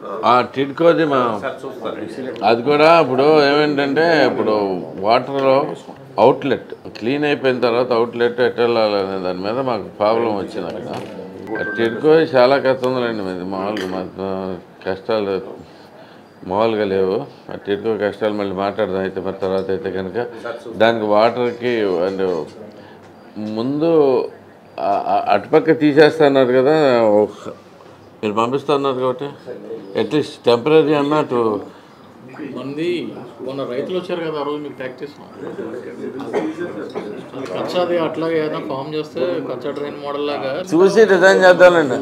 టిడ్కోది అది కూడా ఇప్పుడు ఏమేంటంటే ఇప్పుడు వాటర్లో అవుట్లెట్ క్లీన్ అయిపోయిన తర్వాత అవుట్లెట్ ఎట్లా వెళ్ళాలనే దాని మీద మాకు ప్రాబ్లం వచ్చింది అక్కడ టిడ్కో చాలా కష్టం ఉందండి మీది మామూలుగా మాకు కష్టాలు మామూలుగా లేవు ఆ టిడ్కో కష్టాలు మళ్ళీ మాట్లాడదాం అయితే మరి తర్వాత అయితే కనుక దానికి వాటర్కి అండ్ ముందు అటుపక్క తీసేస్తున్నారు కదా మీరు పంపిస్తున్నారు కాబట్టి అట్లీస్ట్ టెంపరీ అన్నట్టు మంది మొన్న రైతులు వచ్చారు కదా ఆ రోజు మీకు ప్రాక్టీస్ కచ్చాది అట్లాగే ఏదైనా ఫామ్ చేస్తే కచ్చా డ్రైన్ మోడల్ లాగా చూసి డిజైన్ చేద్దామండి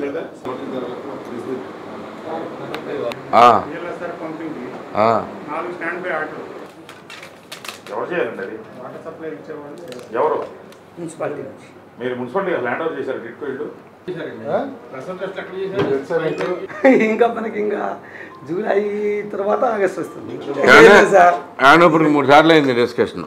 మీరు మున్సిపాలిటీ ల్యాండ్ ఓవర్ చేశారు టిడ్కో ఇల్లు ఇంకా మనకి ఇంకా జూలై తర్వాత ఆగస్ట్ వస్తుంది ఇప్పుడు 3 సార్లు అయింది డిస్కషన్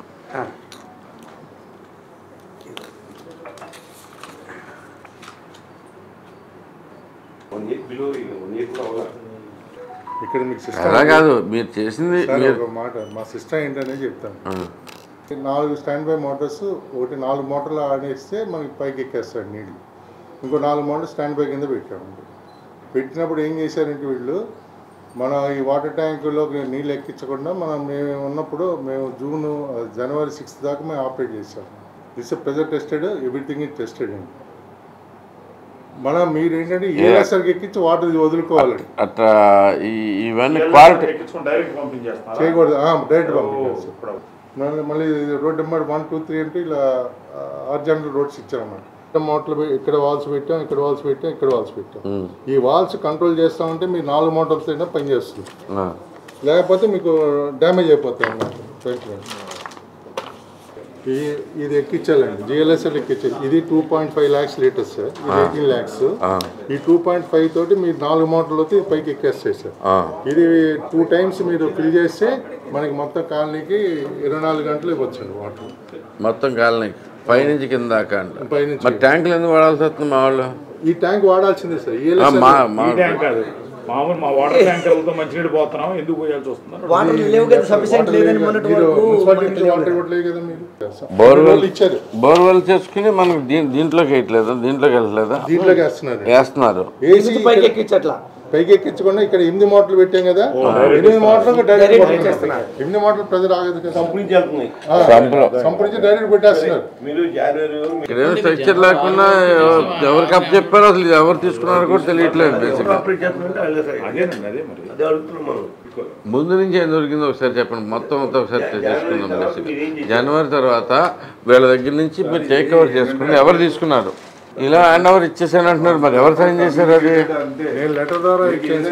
ఇక్కడ మీకు అలా కాదు మీరు చేసింది ఒక మాట మా సిస్టమ్ ఏంటనే చెప్తాను 4 స్టాండ్ బై మోటార్స్ ఒకటి 4 మోటార్లు ఆడేస్తే మనకి పైకి ఎక్కేస్తాడు నీళ్ళు ఇంకో 4 మోటార్లు స్టాండ్ బై కింద పెట్టాము పెట్టినప్పుడు ఏం చేశారంటే వీళ్ళు మన ఈ వాటర్ ట్యాంకులో నీళ్ళు ఎక్కించకుండా మేము ఉన్నప్పుడు మేము జనవరి 6 దాకా మేము ఆపరేట్ చేసాం this pressure tested everything is tested అండి మీరు ఏంటంటే ఏఎస్ఆర్కి ఎక్కించి వాటర్ వదులుకోవాలండి అట్లా ఇవన్నీ క్వాలిటీ చేయకూడదు డైరెక్ట్ పంపించాలి మళ్ళీ రోడ్ నెంబర్ 1, 2, 3 అంటే ఇలా హారిజాంటల్ రోడ్స్ ఇచ్చామన్నమాట మోటార్లు ఇక్కడ వాల్స్ పెట్టాం ఇక్కడ వాల్స్ పెట్టాం ఇక్కడ వాల్స్ పెట్టాం ఈ వాల్స్ కంట్రోల్ చేస్తామంటే మీరు 4 మోటార్స్ అయినా పనిచేస్తుంది లేకపోతే మీకు డ్యామేజ్ అయిపోతాయి అన్నమాట ఇది ఎక్కించాలండి జిఎల్ఎస్ఎల్ ఎక్కించాలి ఇది 2.5 lakhs లీటర్స్ సార్ ఇది 18 lakhs ఈ 2.5 తోటి మీరు 4 మోటార్లు అయితే పైకి ఎక్కేస్తాయి సార్ ఇది 2 times మీరు ఫిల్ చేస్తే మనకి మొత్తం కాలనీకి 24 గంటలు ఇవ్వచ్చండి వాటర్ మొత్తం కాలనీకి పైనుంచి కింద దాకా అండి పైనుంచి ట్యాంకులు ఎందుకు వాడాల్సి వస్తుంది మా వాళ్ళు ఈ ట్యాంక్ వాడాల్సిందే సార్ మామూలు మా వాటర్ ట్యాంకర్లతో మంచినీళ్ళు పోతున్నాం ఎందుకు పోయాల్సి వస్తుంది బోర్వెల్ చేసుకుని మనకు దీంట్లోకి వేయట్లేదు దీంట్లోకి వెళ్ళట్లేదు దీంట్లోకి వేస్తున్నారు పైకి ఎక్కించకుండా ఇక్కడ 8 మోటార్లు పెట్టాం కదా 8 మోటార్లు డైరెక్ట్ 8 మోటార్లు ప్రెజర్ ఆగదు కదా సంపరించి డైరెక్ట్ పెట్టేస్తున్నారు ఇక్కడేమో స్ట్రక్చర్ లేకుండా ఎవరికి అప్ చెప్పారో అసలు ఎవరు తీసుకున్నారో కూడా తెలియట్లేదు బేసిక్గా ముందు నుంచి ఏం దొరికిందో ఒకసారి చెప్పండి మొత్తం ఒకసారి చేసుకుందాం బేసిక్గా జనవరి తర్వాత వీళ్ళ దగ్గర నుంచి మీరు టేక్ ఓవర్ చేసుకుని ఎవరు తీసుకున్నారు ఇలా హ్యాండ్ ఓవర్ ఇచ్చేసాను అంటున్నారు మరి ఎవరు సైన్ చేశారు అది నేను లెటర్ ద్వారా ఇచ్చాను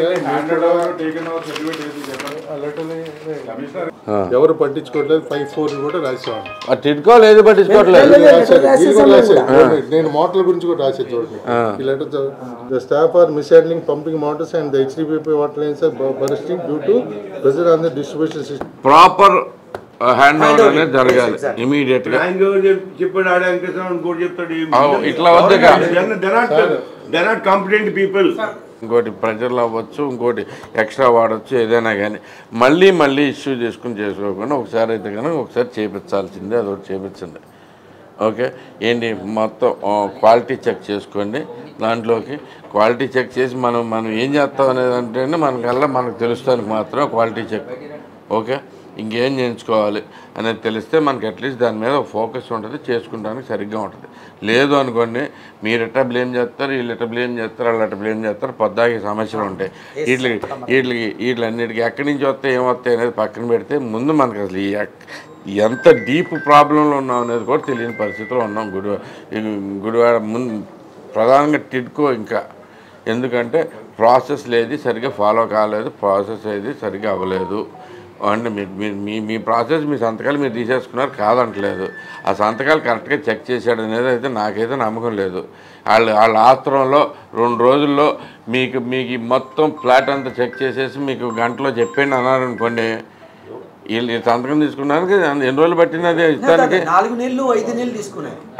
ఎవరు పట్టించుకోవట్లేదు 5-4 కూడా రాసేవాడు ఆ టిడ్కో లేదు పట్టించుకోవట్లేదు నేను మోటార్ల గురించి కూడా రాసే చూడండి ఈ letter the staff are mishandling pumping motors and the HDPP water lines are bursting due to pressure on the distribution system proper hand over అనేది జరగాలి ఇమీడియట్ గా ఇట్లా ఇంకోటి ప్రెజర్లు అవ్వచ్చు ఇంకోటి ఎక్స్ట్రా వాడచ్చు ఏదైనా కానీ మళ్ళీ ఇష్యూ చేసుకోకుండా ఒకసారి అయితే కనుక ఒకసారి చేయించాల్సిందే అదొకటి చేయించండి ఓకే ఏంటి మొత్తం క్వాలిటీ చెక్ చేసుకోండి దాంట్లోకి క్వాలిటీ చెక్ చేసి మనం ఏం చేస్తాం అనేది అంటే మనకు తెలుస్తానికి మాత్రం క్వాలిటీ చెక్ ఓకే ఇంకేం చేయించుకోవాలి అనేది తెలిస్తే మనకి అట్లీస్ట్ దాని మీద ఫోకస్ ఉంటుంది చేసుకుంటానికి సరిగ్గా ఉంటుంది లేదు అనుకోండి మీరు ఎట్లా బ్లేమ్ చేస్తారు వీళ్ళు ఎట్లా బ్లేమ్ చేస్తారు వాళ్ళు ఎట్లా బ్లేమ్ చేస్తారు పొద్దాకి సమస్యలు ఉంటాయి వీటిలన్నిటికీ ఎక్కడి నుంచి వస్తాయి ఏమొస్తాయి అనేది పక్కన పెడితే ముందు మనకు అసలు ఎంత డీప్ ప్రాబ్లంలో ఉన్నాం అనేది కూడా తెలియని పరిస్థితిలో ఉన్నాం గుడివాడ ముందు ప్రధానంగా టిడ్కో ఇంకా ఎందుకంటే ప్రాసెస్ లేదు సరిగ్గా ఫాలో కాలేదు ప్రాసెస్ ఏది సరిగ్గా అవ్వలేదు అంటే మీ ప్రాసెస్ మీ సంతకాలు మీరు తీసేసుకున్నారు కాదంటలేదు ఆ సంతకాలు కరెక్ట్గా చెక్ చేశాడు అనేది అయితే నాకైతే నమ్మకం లేదు వాళ్ళ ఆస్త్రంలో 2 రోజుల్లో మీకు మొత్తం ఫ్లాట్ అంతా చెక్ చేసేసి మీకు గంటలో చెప్పండి అన్నారు అనుకోండి వీళ్ళు సంతకం తీసుకున్నానికి ఎన్ని రోజులు పట్టింది అది ఇస్తానికి 4 నెలలు 5 నెలలు తీసుకున్నాయి